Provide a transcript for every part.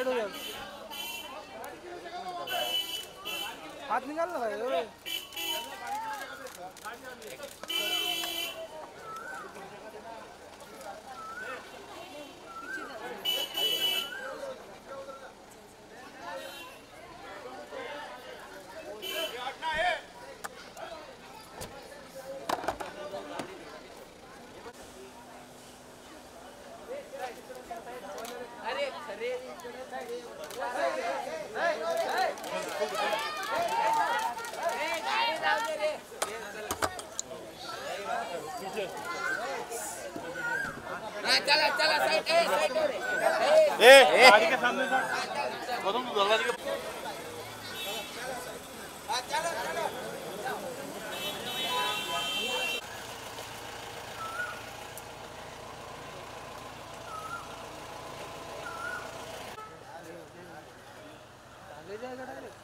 Side हो जाओ। हाथ निकालना भाई। चला चला साइड गाड़ी के सामने से गौतम दरवाजे के आगे जाएगा डायरेक्ट।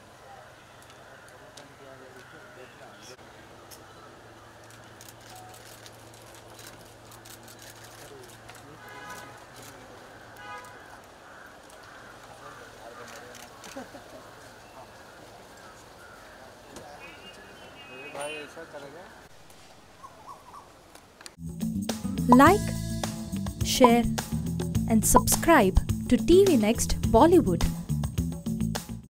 भाई ऐसा करेगा। Like, share and subscribe to TV Next Bollywood.